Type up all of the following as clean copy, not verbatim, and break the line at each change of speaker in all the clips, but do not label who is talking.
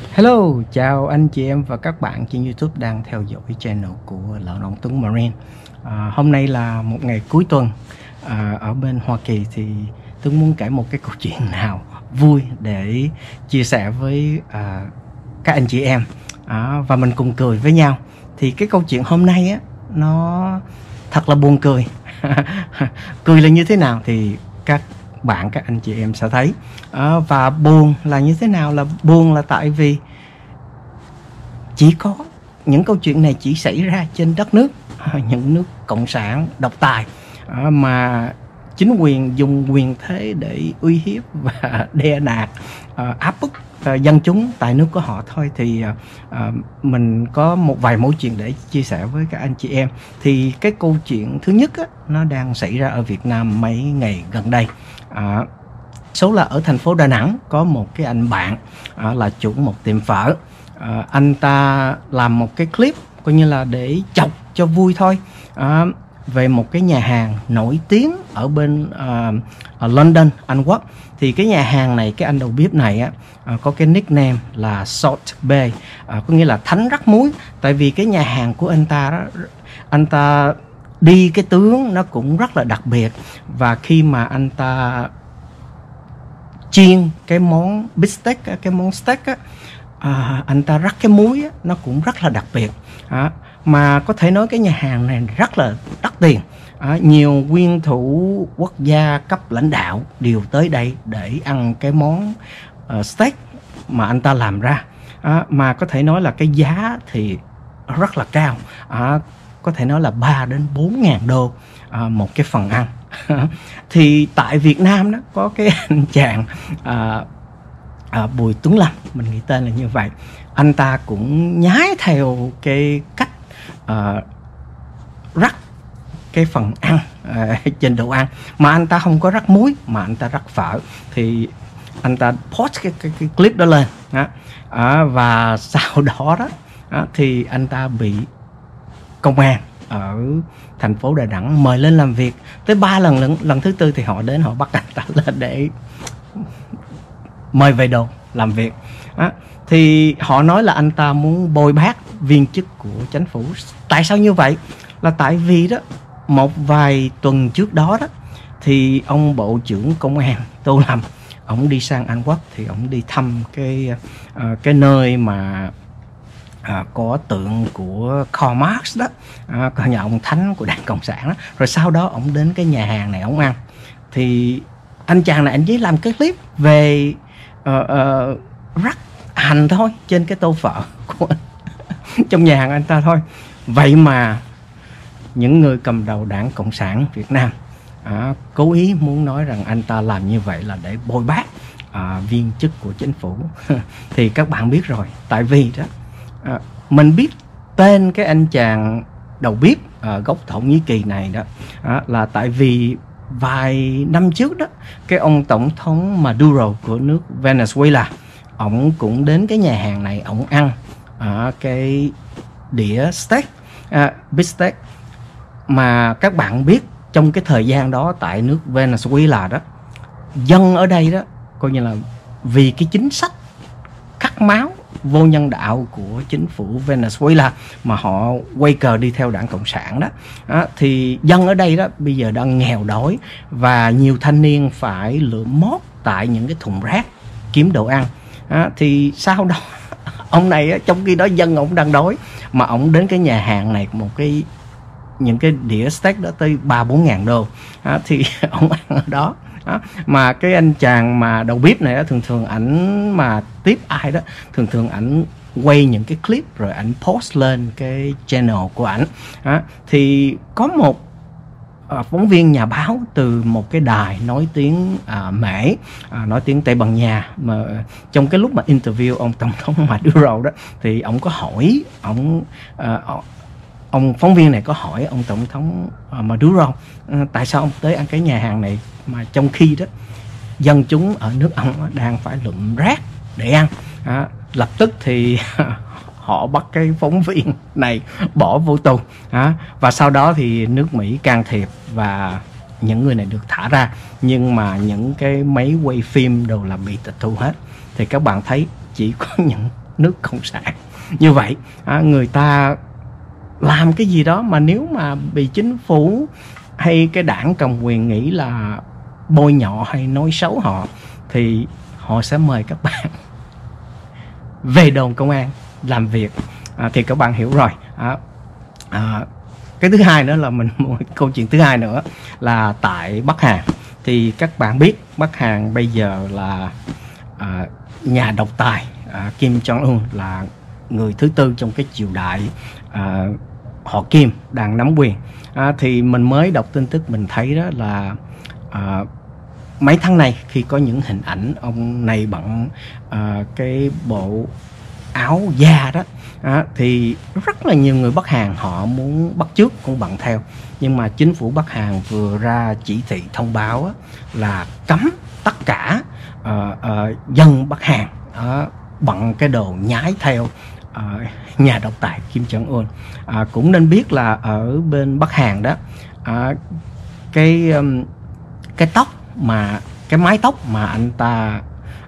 Hello, chào anh chị em và các bạn trên YouTube đang theo dõi channel của Lợi Động Tuấn Marine. Hôm nay là một ngày cuối tuần ở bên Hoa Kỳ thì Tuấn muốn kể một cái câu chuyện nào vui để chia sẻ với các anh chị em và mình cùng cười với nhau. Thì cái câu chuyện hôm nay á, nó thật là buồn cười. Cười là như thế nào thì các anh chị em sẽ thấy. Và buồn là như thế nào? Là buồn là tại vì chỉ có những câu chuyện này chỉ xảy ra trên đất nước những nước cộng sản độc tài mà chính quyền dùng quyền thế để uy hiếp và đe nạt áp bức dân chúng tại nước của họ thôi. Thì mình có một vài mẫu chuyện để chia sẻ với các anh chị em. Thì cái câu chuyện thứ nhất á, nó đang xảy ra ở Việt Nam mấy ngày gần đây. Số là ở thành phố Đà Nẵng có một cái anh bạn là chủ một tiệm phở. Anh ta làm một cái clip coi như là để chọc cho vui thôi, về một cái nhà hàng nổi tiếng ở bên ở London, Anh Quốc. Thì cái nhà hàng này, cái anh đầu bếp này á, có cái nickname là Salt Bay, có nghĩa là thánh rắc muối. Tại vì cái nhà hàng của anh ta đó, anh ta đi cái tướng nó cũng rất là đặc biệt. Và khi mà anh ta chiên cái món bít steak, cái món steak á, anh ta rắc cái muối á, nó cũng rất là đặc biệt. Mà có thể nói cái nhà hàng này rất là đắt tiền. Nhiều nguyên thủ quốc gia cấp lãnh đạo đều tới đây để ăn cái món steak mà anh ta làm ra. Mà có thể nói là cái giá thì rất là cao, có thể nói là 3 đến 4 ngàn đô một cái phần ăn. Thì tại Việt Nam đó có cái anh chàng Bùi Tuấn Lâm, mình nghĩ tên là như vậy. Anh ta cũng nhái theo cái cách rắc cái phần ăn trên đồ ăn, mà anh ta không có rắc muối mà anh ta rắc phở. Thì anh ta post cái clip đó lên và sau đó thì anh ta bị công an ở thành phố Đà Nẵng mời lên làm việc tới 3 lần. Lần thứ tư thì họ đến, họ bắt anh ta lên để mời về đồn làm việc. Thì họ nói là anh ta muốn bôi bác viên chức của chính phủ. Tại sao như vậy? Là tại vì đó, một vài tuần trước đó thì ông Bộ trưởng Công an Tô Lâm, ông đi sang Anh Quốc. Thì ông đi thăm cái nơi mà có tượng của Karl Marx đó, có nhà ông thánh của Đảng Cộng sản đó. Rồi sau đó ông đến cái nhà hàng này ông ăn. Thì anh chàng này anh chỉ làm cái clip về rắc hành thôi trên cái tô phở của trong nhà hàng anh ta thôi. Vậy mà những người cầm đầu Đảng Cộng sản Việt Nam cố ý muốn nói rằng anh ta làm như vậy là để bôi bác viên chức của chính phủ. Thì các bạn biết rồi, tại vì đó mình biết tên cái anh chàng đầu bếp gốc Thổ Nhĩ Kỳ này đó là tại vì vài năm trước đó, cái ông tổng thống Maduro của nước Venezuela, ông cũng đến cái nhà hàng này, ông ăn cái đĩa steak, bít steak. Mà các bạn biết trong cái thời gian đó tại nước Venezuela đó, dân ở đây đó coi như là vì cái chính sách cắt máu vô nhân đạo của chính phủ Venezuela mà họ quay cờ đi theo Đảng Cộng sản đó, thì dân ở đây đó bây giờ đang nghèo đói và nhiều thanh niên phải lượm mót tại những cái thùng rác kiếm đồ ăn. Thì sau đó ông này trong khi đó dân ông đang đói mà ông đến cái nhà hàng này những cái đĩa steak đó tới 3-4 ngàn đô. Thì ông ăn ở đó. Mà cái anh chàng mà đầu bếp này thường thường ảnh mà tiếp ai đó, thường thường ảnh quay những cái clip rồi ảnh post lên cái channel của ảnh. Thì có một phóng viên nhà báo từ một cái đài nói tiếng Mễ, nói tiếng Tây Ban Nha, mà trong cái lúc mà interview ông tổng thống Maduro đó, thì ông có hỏi ông phóng viên này có hỏi ông tổng thống Maduro tại sao ông tới ăn cái nhà hàng này mà trong khi đó dân chúng ở nước ông đang phải lượm rác để ăn. Lập tức thì họ bắt cái phóng viên này bỏ vô tù. Và sau đó thì nước Mỹ can thiệp và những người này được thả ra. Nhưng mà những cái máy quay phim đều là bị tịch thu hết. Thì các bạn thấy chỉ có những nước cộng sản. Như vậy người ta làm cái gì đó mà nếu mà bị chính phủ hay cái đảng cầm quyền nghĩ là bôi nhọ hay nói xấu họ, thì họ sẽ mời các bạn về đồn công an làm việc. Thì các bạn hiểu rồi. Cái thứ hai nữa là câu chuyện thứ hai nữa là tại Bắc Hàn. Thì các bạn biết Bắc Hàn bây giờ là nhà độc tài Kim Jong-un là người thứ tư trong cái triều đại họ Kim đang nắm quyền. Thì mình mới đọc tin tức mình thấy đó là mấy tháng nay khi có những hình ảnh ông này bận cái bộ áo da đó, thì rất là nhiều người Bắc Hàn họ muốn bắt chước cũng bận theo. Nhưng mà chính phủ Bắc Hàn vừa ra chỉ thị thông báo là cấm tất cả dân Bắc Hàn bận cái đồ nhái theo nhà độc tài Kim Jong-un. Cũng nên biết là ở bên Bắc Hàn đó, cái tóc mà cái mái tóc mà anh ta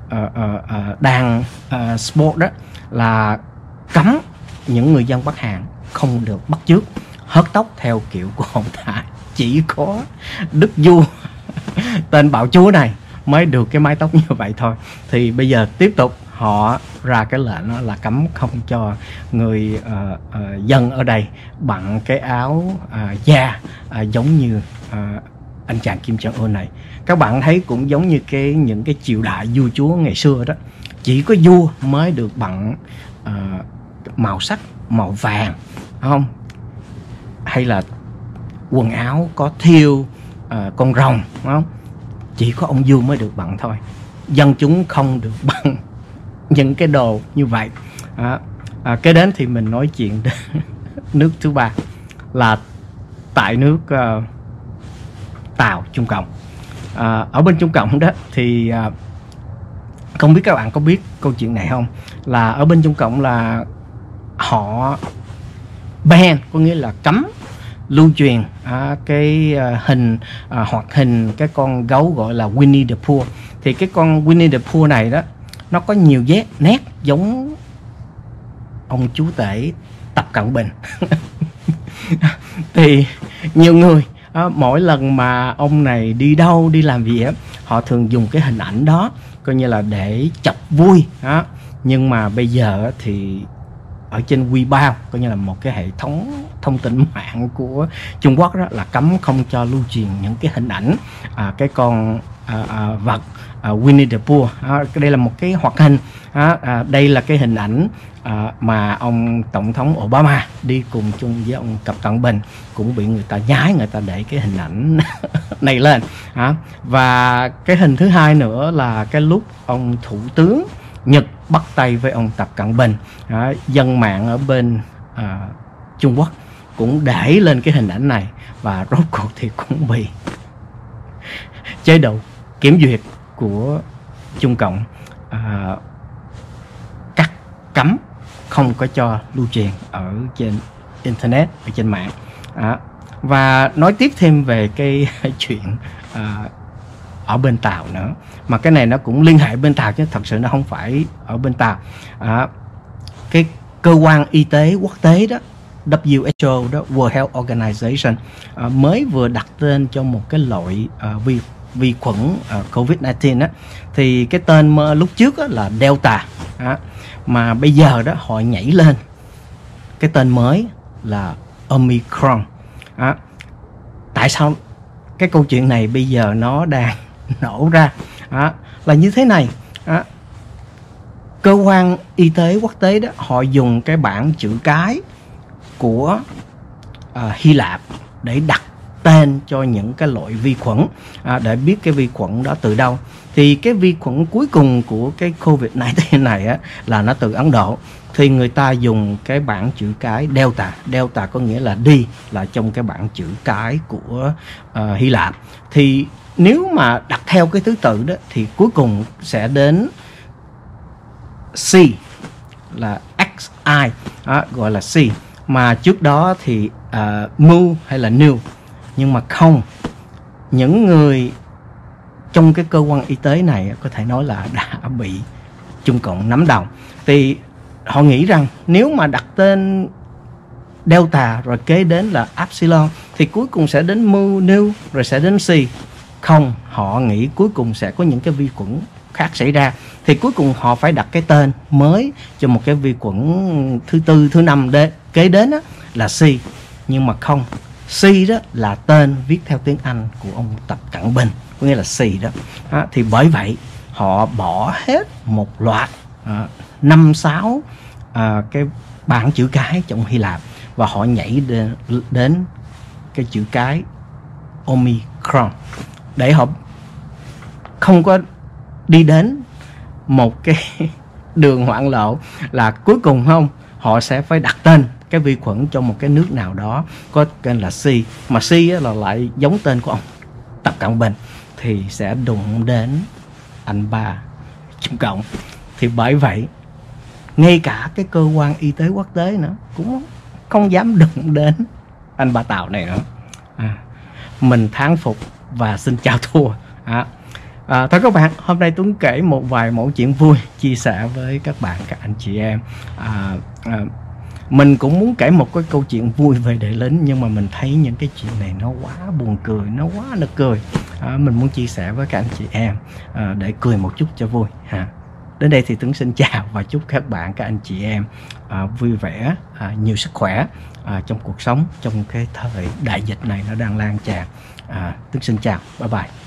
đang sport đó là cấm những người dân Bắc Hàn không được bắt chước hớt tóc theo kiểu của ông ta. Chỉ có Đức Vua tên bạo chúa này mới được cái mái tóc như vậy thôi. Thì bây giờ tiếp tục họ ra cái lệnh đó là cấm không cho người dân ở đây bận cái áo da giống như anh chàng Kim Jong-un này. Các bạn thấy cũng giống như những cái triều đại vua chúa ngày xưa đó, chỉ có vua mới được bận màu sắc màu vàng, không? Hay là quần áo có thêu con rồng, không? Chỉ có ông vua mới được bận thôi. Dân chúng không được bận những cái đồ như vậy. Cái đến thì mình nói chuyện nước thứ ba là tại nước Tàu, Trung Cộng. Ở bên Trung Cộng đó thì không biết các bạn có biết câu chuyện này không, là ở bên Trung Cộng là họ ban, có nghĩa là cấm lưu truyền cái hình hoạt hình cái con gấu gọi là Winnie the Pooh. Thì cái con Winnie the Pooh này đó, nó có nhiều nét giống ông chú tể Tập Cận Bình. Thì nhiều người mỗi lần mà ông này đi đâu đi làm gì á, họ thường dùng cái hình ảnh đó coi như là để chọc vui. Nhưng mà bây giờ thì ở trên Weibo, coi như là một cái hệ thống thông tin mạng của Trung Quốc đó, là cấm không cho lưu truyền những cái hình ảnh cái con vật Winnie the Pooh. Đây là một cái hoạt hình. Đây là cái hình ảnh mà ông Tổng thống Obama đi cùng chung với ông Tập Cận Bình, cũng bị người ta nhái, người ta để cái hình ảnh này lên. Và cái hình thứ hai nữa là cái lúc ông Thủ tướng Nhật bắt tay với ông Tập Cận Bình. Dân mạng ở bên Trung Quốc cũng để lên cái hình ảnh này, và rốt cuộc thì cũng bị chế độ kiểm duyệt của Trung Cộng cắt cấm, không có cho lưu truyền ở trên internet, ở trên mạng. Và nói tiếp thêm về cái chuyện ở bên Tàu nữa, mà cái này nó cũng liên hệ bên Tàu chứ thật sự nó không phải ở bên Tàu. Cái cơ quan y tế quốc tế đó, WHO đó, World Health Organization, mới vừa đặt tên cho một cái loại vi khuẩn COVID-19 đó. Thì cái tên lúc trước đó là Delta, mà bây giờ đó họ nhảy lên cái tên mới là Omicron. Tại sao cái câu chuyện này bây giờ nó đang nổ ra? Là như thế này. Cơ quan y tế quốc tế đó, họ dùng cái bảng chữ cái của Hy Lạp để đặt tên cho những cái loại vi khuẩn, để biết cái vi khuẩn đó từ đâu. Thì cái vi khuẩn cuối cùng của cái COVID-19 này là nó từ Ấn Độ. Thì người ta dùng cái bảng chữ cái Delta. Delta có nghĩa là đi, là trong cái bảng chữ cái của Hy Lạp. Thì nếu mà đặt theo cái thứ tự đó thì cuối cùng sẽ đến C, là XI, gọi là C. Mà trước đó thì Mu hay là New. Nhưng mà không, những người trong cái cơ quan y tế này có thể nói là đã bị Trung Cộng nắm đầu. Thì họ nghĩ rằng nếu mà đặt tên Delta rồi kế đến là Epsilon thì cuối cùng sẽ đến Mu, Nu rồi sẽ đến Si. Không, họ nghĩ cuối cùng sẽ có những cái vi khuẩn khác xảy ra, thì cuối cùng họ phải đặt cái tên mới cho một cái vi khuẩn thứ tư, thứ năm kế đến đó, là Si. Nhưng mà không, Si đó là tên viết theo tiếng Anh của ông Tập Cận Bình, có nghĩa là Si đó. Thì bởi vậy họ bỏ hết một loạt 5-6 cái bảng chữ cái trong Hy Lạp và họ nhảy đến cái chữ cái Omicron để họ không có đi đến một cái đường hoạn lộ là cuối cùng không, họ sẽ phải đặt tên cái vi khuẩn cho một cái nước nào đó có tên là Si, mà Si là lại giống tên của ông Tập Cận Bình, thì sẽ đụng đến anh ba Trung Cộng. Thì bởi vậy ngay cả cái cơ quan y tế quốc tế nữa cũng không dám đụng đến anh ba Tàu này nữa. Mình thán phục và xin chào thua. Thôi các bạn, hôm nay Tuấn kể một vài mẫu chuyện vui chia sẻ với các bạn, các anh chị em. Mình cũng muốn kể một cái câu chuyện vui về Đại Lính, nhưng mà mình thấy những cái chuyện này nó quá buồn cười, nó quá nực cười. Mình muốn chia sẻ với các anh chị em để cười một chút cho vui. Đến đây thì Tuấn xin chào và chúc các bạn, các anh chị em vui vẻ, nhiều sức khỏe trong cuộc sống, trong cái thời đại dịch này nó đang lan tràn. Tuấn xin chào, bye bye.